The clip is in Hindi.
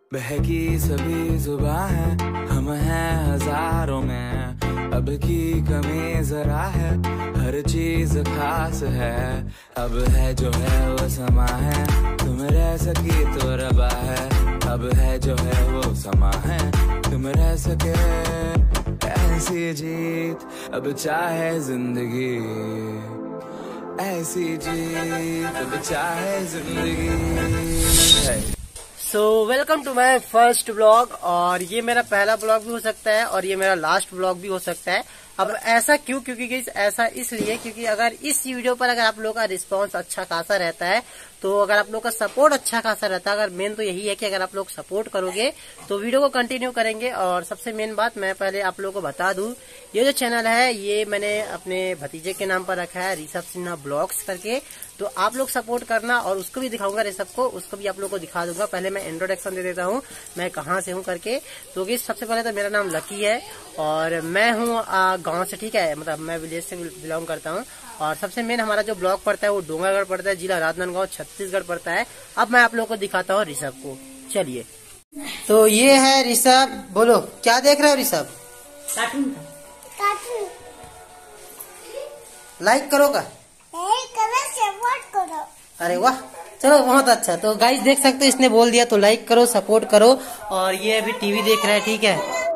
बहकी सभी जुबां है, हम हैं हजारों में। अब की कमी जरा है, हर चीज खास है। अब है जो है वो समा है, तुम रह सकी तो रबा है। अब है जो है वो समा है, तुम रह सके ऐसी जीत। अब चाहे जिंदगी ऐसी जीत, अब चाहे जिंदगी। So welcome to my first blog. और ये मेरा पहला ब्लॉग भी हो सकता है और ये मेरा लास्ट ब्लॉग भी हो सकता है। अब ऐसा क्यों? क्योंकि ऐसा इसलिए क्योंकि अगर इस वीडियो पर अगर आप लोगों का रिस्पांस अच्छा खासा रहता है, तो अगर आप लोग का सपोर्ट अच्छा खासा रहता है, अगर मेन तो यही है कि अगर आप लोग सपोर्ट करोगे तो वीडियो को कंटिन्यू करेंगे। और सबसे मेन बात मैं पहले आप लोगों को बता दूं, ये जो चैनल है ये मैंने अपने भतीजे के नाम पर रखा है, ऋषभ सिन्हा ब्लॉग्स करके। तो आप लोग सपोर्ट करना और उसको भी दिखाऊंगा, ऋषभ को, उसको भी आप लोग को दिखा दूंगा। पहले मैं इंट्रोडक्शन दे देता हूँ मैं कहाँ से हूँ करके। तो सबसे पहले तो मेरा नाम लकी है और मैं हूँ गांव से, ठीक है, मतलब मैं विलेज से बिलोंग करता हूँ। और सबसे मेन हमारा जो ब्लॉक पड़ता है वो डोंगरगढ़ पड़ता है, जिला राजनांदगांव, छत्तीसगढ़ पड़ता है। अब मैं आप लोगों को दिखाता हूँ ऋषभ को, चलिए। तो ये है ऋषभ, बोलो क्या देख रहे हो ऋषभ? कार्टून। लाइक करो का? सपोर्ट करो। अरे वाह, चलो बहुत अच्छा। तो गाइस देख सकते हो, इसने बोल दिया तो लाइक करो, सपोर्ट करो। और ये अभी टीवी देख रहा है, ठीक है।